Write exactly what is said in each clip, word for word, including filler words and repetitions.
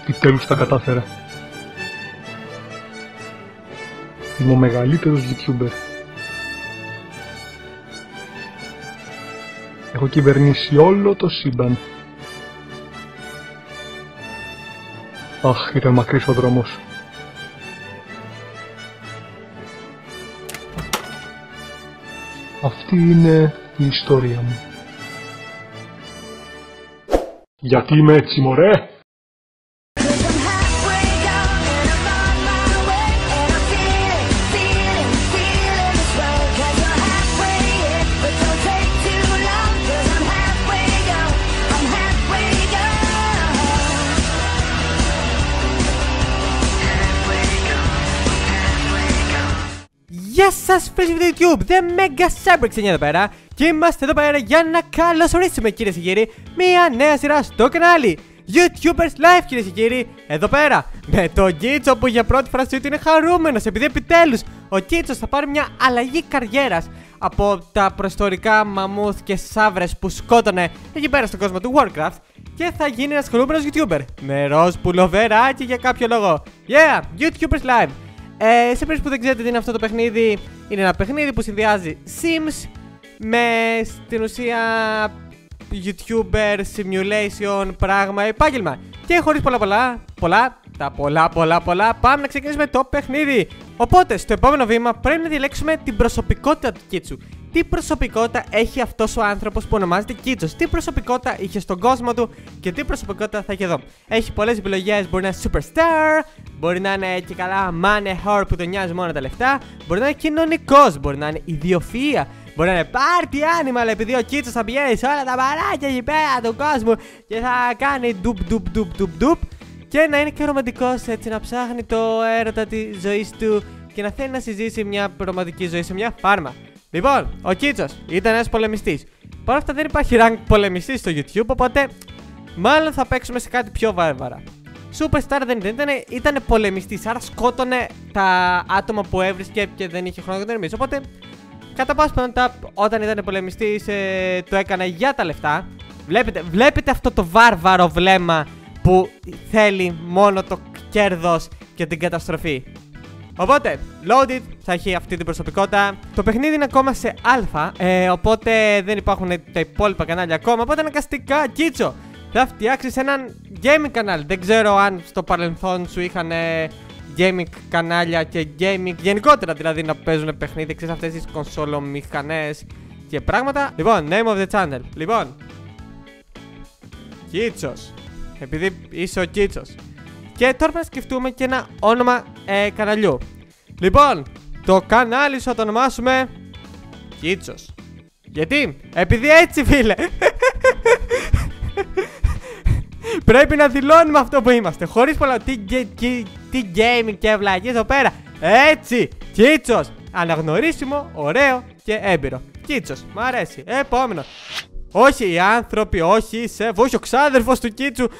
Επιτέλους τα κατάφερα. Είμαι ο μεγαλύτερος YouTuber. Έχω κυβερνήσει όλο το σύμπαν. Αχ, ήταν μακρύς ο δρόμος. Αυτή είναι η ιστορία μου. Γιατί είμαι έτσι, μωρέ! Γεια σας φίλοι του YouTube, The Mega Cyberx είναι εδώ πέρα και είμαστε εδώ πέρα για να καλωσορίσουμε, κυρίες και κύριοι, μια νέα σειρά στο κανάλι YouTubers Live, κυρίες και κύριοι, εδώ πέρα με τον Κίτσο που για πρώτη φορά στη ζωή είναι χαρούμενος επειδή επιτέλους ο Κίτσος θα πάρει μια αλλαγή καριέρας από τα προϊστορικά μαμούθ και σαύρες που σκότωνε εκεί πέρα στον κόσμο του Warcraft και θα γίνει ένας χαρούμενος YouTuber με ροζ πουλοβεράκι για κάποιο λόγο. Yeah, YouTubers Live. Ε, σε περίπτωση που δεν ξέρετε τι είναι αυτό το παιχνίδι, είναι ένα παιχνίδι που συνδυάζει Sims με στην ουσία YouTuber, simulation, πράγμα, επάγγελμα. Και χωρίς πολλά πολλά, πολλά, τα πολλά πολλά πολλά, πάμε να ξεκινήσουμε το παιχνίδι. Οπότε στο επόμενο βήμα πρέπει να διαλέξουμε την προσωπικότητα του Κίτσου. Τι προσωπικότητα έχει αυτός ο άνθρωπος που ονομάζεται Κίτσος, τι προσωπικότητα είχε στον κόσμο του και τι προσωπικότητα θα έχει εδώ. Έχει πολλές επιλογές, μπορεί να είναι superstar, μπορεί να είναι και καλά money whore που τον νοιάζει μόνο τα λεφτά, μπορεί να είναι κοινωνικός, μπορεί να είναι ιδιοφυΐα, μπορεί να είναι party animal επειδή ο Κίτσος θα πηγαίνει σε όλα τα παράκια εκεί πέρα του κόσμου και θα κάνει ντουπ ντουπ ντουπ ντουπ ντουπ, και να είναι και ρομαντικός, έτσι να ψάχνει το έρωτα της ζωής του και να θέλει να συζήσει μια ρομαντική ζωή σε μια φάρμα. Λοιπόν, ο Κίτσος ήταν ένας πολεμιστής. Παρ' όλα αυτά δεν υπάρχει rank πολεμιστής στο YouTube, οπότε μάλλον θα παίξουμε σε κάτι πιο βάρβαρα. Superstar δεν ήταν, ήταν πολεμιστής, άρα σκότωνε τα άτομα που έβρισκε και δεν είχε χρόνο να τον ερμήσει. Οπότε, κατά πάσα πιθανότητα, όταν ήταν πολεμιστής, ε, το έκανε για τα λεφτά. Βλέπετε, βλέπετε αυτό το βάρβαρο βλέμμα που θέλει μόνο το κέρδος και την καταστροφή. Οπότε, Loaded θα έχει αυτή την προσωπικότητα. Το παιχνίδι είναι ακόμα σε αλφα, ε, οπότε δεν υπάρχουν τα υπόλοιπα κανάλια ακόμα. Οπότε αναγκαστικά, Κίτσο, θα φτιάξεις έναν gaming κανάλι. Δεν ξέρω αν στο παρελθόν σου είχαν ε, gaming κανάλια και gaming γενικότερα, δηλαδή να παίζουν παιχνίδι, ξέρεις αυτές τις κονσόλομηχανές και πράγματα. Λοιπόν, name of the channel. Λοιπόν, Κίτσος, επειδή είσαι ο Κίτσος. Και τώρα πρέπει να σκεφτούμε και ένα όνομα ε, καναλιού. Λοιπόν, το κανάλι σου θα το ονομάσουμε Κίτσος. Γιατί? Επειδή έτσι, φίλε. Πρέπει να δηλώνουμε αυτό που είμαστε. Χωρίς πολλά τι, τι, τι gaming και βλακίες εδώ πέρα. Έτσι, Κίτσος. Αναγνωρίσιμο, ωραίο και έμπειρο. Κίτσος, μ' αρέσει. Επόμενο. Όχι οι άνθρωποι, όχι η Σεφ, όχι ο ξάδερφος του Κίτσου.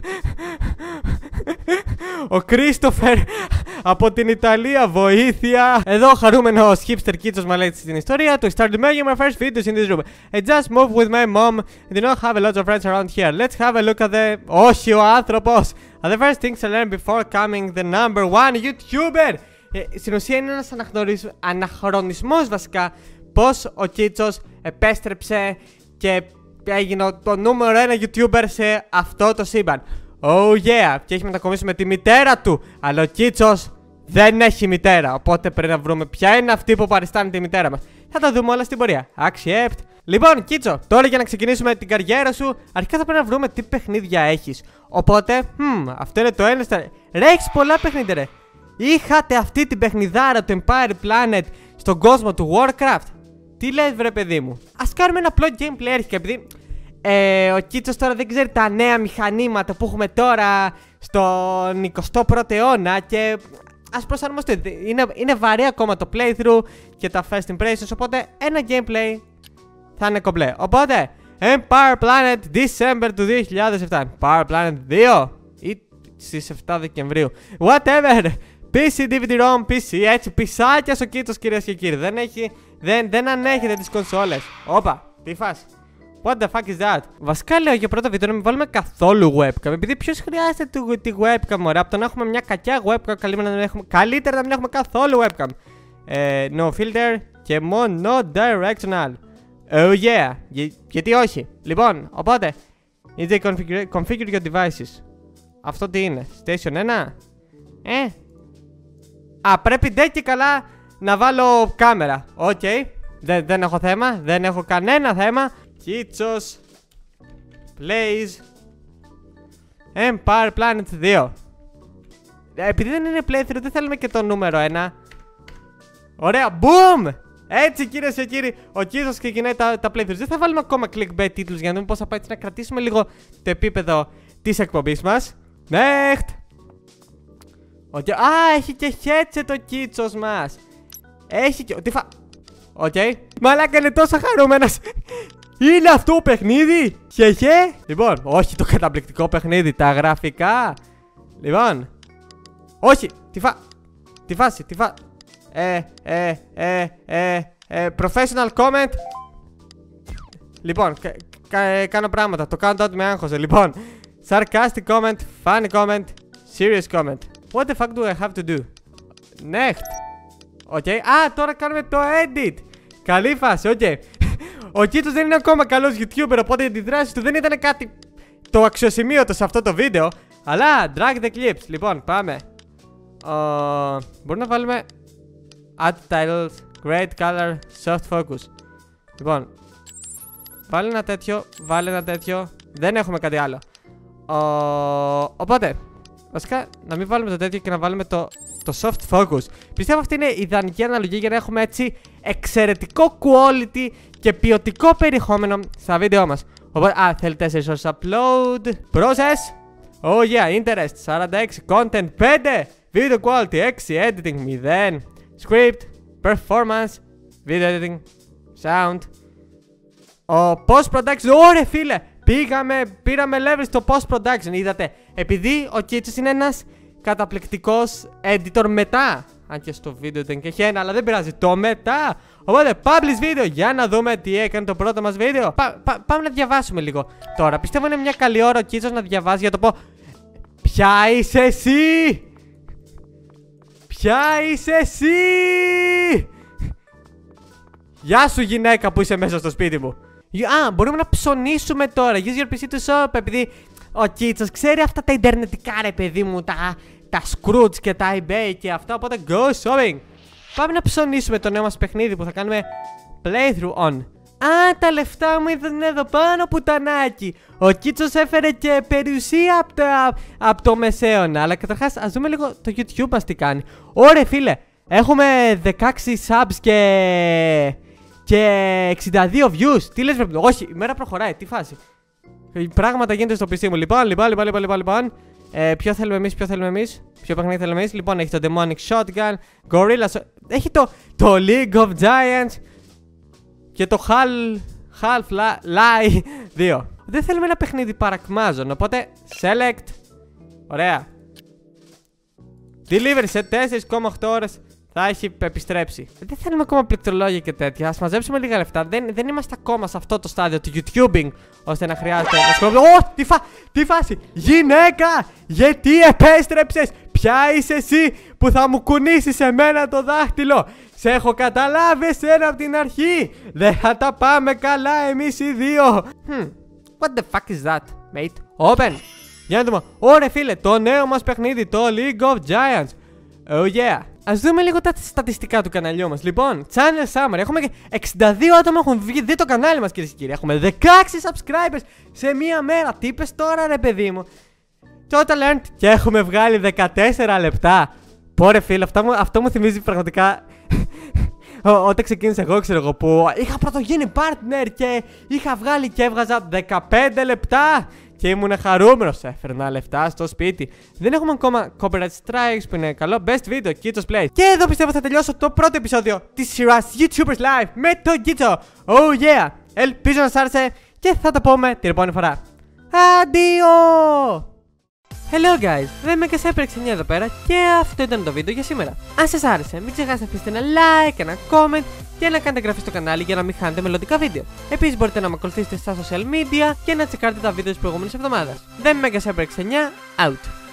Ο Κρίστοφερ από την Ιταλία, βοήθεια. Εδώ ο χαρούμενος hipster Κίτσος μας λέει στην ιστορία του. Started making my first videos in this room. I just moved with my mom and did not have a lot of friends around here. Let's have a look at the... Όχι ο άνθρωπος. At the first things I learned before coming the number one YouTuber. Ε, στην ουσία είναι ένας αναχρονισμός βασικά πως ο Κίτσος επέστρεψε και έγινε το νούμερο ένα YouTuber σε αυτό το σύμπαν. Oh yeah, και έχει μετακομίσει με τη μητέρα του. Αλλά ο Κίτσος δεν έχει μητέρα. Οπότε πρέπει να βρούμε ποια είναι αυτή που παριστάνει τη μητέρα μας. Θα τα δούμε όλα στην πορεία. Accept. Λοιπόν, Κίτσο, τώρα για να ξεκινήσουμε την καριέρα σου, αρχικά θα πρέπει να βρούμε τι παιχνίδια έχεις. Οπότε, hmm, αυτό είναι το ένα. Ρε, έχεις πολλά παιχνίδια, ρε. Είχατε αυτή την παιχνιδάρα του Empire Planet στον κόσμο του Warcraft. Τι λες, βρε παιδί μου? Ας κάνουμε ένα απλό gameplay αρχικά, επειδή ε, ο Κίτσος τώρα δεν ξέρει τα νέα μηχανήματα που έχουμε τώρα στον εικοστό πρώτο αιώνα και ας προσαρμοστεί. Είναι, είναι βαρύ ακόμα το playthrough και τα first impressions, οπότε ένα gameplay θα είναι κομπλέ. Οπότε, Empire Planet December του δύο χιλιάδες επτά. Empire Planet δύο ή στις επτά Δεκεμβρίου. Whatever. πι σι, ντι βι ντι ρομ, πι σι, έτσι, πισάκια στο Κίτσος, κυρίες και κύριοι. Δεν έχει, δεν, δεν ανέχεται τις κονσόλες. Όπα, τι φάση. What the fuck is that? Βασικά λέω για πρώτο βίντεο να μην βάλουμε καθόλου webcam. Επειδή ποιος χρειάζεται τη, τη webcam, ωραία. Από το να έχουμε μια κακιά webcam, καλύτερα να μην έχουμε, καλύτερα να μην έχουμε καθόλου webcam. Ε, no filter και μόνο directional. Oh yeah. Για, γιατί όχι. Λοιπόν, οπότε. Easy configure, configure your devices. Αυτό τι είναι? Station ένα. Ε. Α, πρέπει ντε και καλά να βάλω κάμερα. Οκ. Okay. Δεν, δεν έχω θέμα. Δεν έχω κανένα θέμα. Κίτσος Plays Empire Planet δύο. Επειδή δεν είναι playthrough, δεν θέλουμε και το νούμερο ένα. Ωραία, boom! Έτσι κυρίες και κύριοι, ο Κίτσος ξεκινάει τα, τα playthroughs. Δεν θα βάλουμε ακόμα clickbait τίτλους για να δούμε πώς θα πάει, έτσι να κρατήσουμε λίγο το επίπεδο της εκπομπής μας. Next! Okay. Α, έχει και headset ο Κίτσος μας. Έχει και... Τι φα... Οκ. Okay. Μαλάκα, είναι τόσο χαρούμενος. Είναι αυτό παιχνίδι. Χεχε. Λοιπόν, όχι το καταπληκτικό παιχνίδι. Τα γραφικά. Λοιπόν. Όχι. Τι φα... Τι φάση. Τι φα... Ε, ε, ε, ε, ε, professional comment. Λοιπόν, κα, κα, κάνω πράγματα. Το countdown με άγχωσε. Λοιπόν, sarcastic comment, funny comment, serious comment. What the fuck do I have to do? Next. Οκ. Okay. Α, τώρα κάνουμε το edit. Καλή φάση, οκ. Okay. Ο Κίτσος δεν είναι ακόμα καλός YouTuber, οπότε οι αντιδράσεις του δεν ήταν κάτι το αξιοσημείωτο σε αυτό το βίντεο. Αλλά drag the clips. Λοιπόν, πάμε. Uh, μπορούμε να βάλουμε add titles, great color, soft focus. Λοιπόν, βάλε ένα τέτοιο, βάλε ένα τέτοιο. Δεν έχουμε κάτι άλλο. Uh, οπότε, βασικά να μην βάλουμε το τέτοιο και να βάλουμε το, το soft focus. Πιστεύω αυτή είναι η ιδανική αναλογία για να έχουμε έτσι εξαιρετικό quality και ποιοτικό περιεχόμενο στα βίντεο μας. Οπότε, α, θέλει τέσσερις ώρες upload. Process. Oh yeah, interest. σαράντα έξι. Content πέντε. Video quality έξι. Editing μηδέν. Script. Performance. Video editing. Sound. Ο post production. Ωραία φίλε. Πήγαμε, πήραμε level στο post production. Είδατε. Επειδή ο Κίτσος είναι ένας καταπληκτικό editor μετά. Αν και στο βίντεο δεν και έχει ένα, αλλά δεν πειράζει. Το μετά. Οπότε publish video για να δούμε τι έκανε το πρώτο μας βίντεο. Πα, πα, πάμε να διαβάσουμε λίγο τώρα. Πιστεύω είναι μια καλή ώρα ο Κίτσος να διαβάζει για το πω. Ποια είσαι εσύ? Ποια είσαι εσύ? Γεια σου γυναίκα που είσαι μέσα στο σπίτι μου. Α, μπορούμε να ψωνίσουμε τώρα. Use your πι σι to shop. Επειδή ο Κίτσος ξέρει αυτά τα ιντερνετικά ρε παιδί μου. Τα, τα Scrooge και τα eBay και αυτά. Οπότε go shopping. Πάμε να ψωνίσουμε το νέο μας παιχνίδι που θα κάνουμε playthrough on. Α, τα λεφτά μου είναι εδώ πάνω, πουτανάκι. Ο Κίτσος έφερε και περιουσία από το, απ το μεσαίωνα. Αλλά καταρχάς ας δούμε λίγο το YouTube μας τι κάνει. Ωραία φίλε, έχουμε δεκαέξι subs και, και εξήντα δύο views. Τι λες βρε? Όχι, η μέρα προχωράει, τι φάση. Πράγματα γίνονται στο πι σι μου. Λοιπόν, λοιπόν, λοιπόν, λοιπόν, λοιπόν, λοιπόν. Ε, ποιο θέλουμε εμείς, ποιο θέλουμε εμείς, ποιο παιχνίδι θέλουμε εμείς. Λοιπόν, έχει το Demonic Shotgun, Gorilla, έχει το, το League of Giants και το Half, Half-Life δύο. Δεν θέλουμε ένα παιχνίδι παρακμάζων, οπότε select. Ωραία. Delivery σε τέσσερις κόμμα οκτώ ώρες θα έχει επιστρέψει. Δεν θέλουμε ακόμα πληκτρολόγια και τέτοια. Ας μαζέψουμε λίγα λεφτά. Δεν, δεν είμαστε ακόμα σε αυτό το στάδιο του YouTubing ώστε να χρειάζεται να ασχοληθούμε. Ω, τι, φα... τι φάση! Γυναίκα! Γιατί επέστρεψες? Ποια είσαι εσύ που θα μου κουνήσεις εμένα το δάχτυλο? Σε έχω καταλάβει εσένα από την αρχή. Δεν θα τα πάμε καλά εμείς οι δύο. Hmm. What the fuck is that, mate? Open. Για να δούμε. Ωραία φίλε, το νέο μας παιχνίδι, το League of Giants. Oh yeah. Ας δούμε λίγο τα στατιστικά του καναλιού μας. Λοιπόν, channel summary. Έχουμε και εξήντα δύο άτομα έχουν δει το κανάλι μας, κυρίες και κύριοι. Έχουμε δεκαέξι subscribers σε μία μέρα. Τι είπες τώρα, ρε παιδί μου? Total earned. Και έχουμε βγάλει δεκατέσσερα λεπτά. Πόρε φίλε, αυτό μου, αυτό μου θυμίζει πραγματικά. Όταν ξεκίνησα εγώ, ξέρω εγώ, που είχα πρωτογίνει partner και είχα βγάλει και έβγαζα δεκαπέντε λεπτά. Και ήμουν χαρούμενος, έφερνα λεφτά στο σπίτι. Δεν έχουμε ακόμα copyright strikes που είναι καλό. Best video, Kitsos Play. Και εδώ πιστεύω θα τελειώσω το πρώτο επεισόδιο της σειράς YouTubers Live με τον Kitso. Oh yeah! Ελπίζω να σας άρεσε και θα τα πούμε την επόμενη φορά. Αντίο! Hello guys, δεν με Megaseplex εδώ πέρα και αυτό ήταν το βίντεο για σήμερα. Αν σας άρεσε, μην ξεχάσετε να αφήσετε ένα like, ένα comment και να κάνετε εγγραφή στο κανάλι για να μην χάνετε μελλοντικά βίντεο. Επίσης μπορείτε να με ακολουθήσετε στα social media και να τσεκάρετε τα βίντεο της προηγούμενης εβδομάδας. The Mega Cyberx εννιά, out!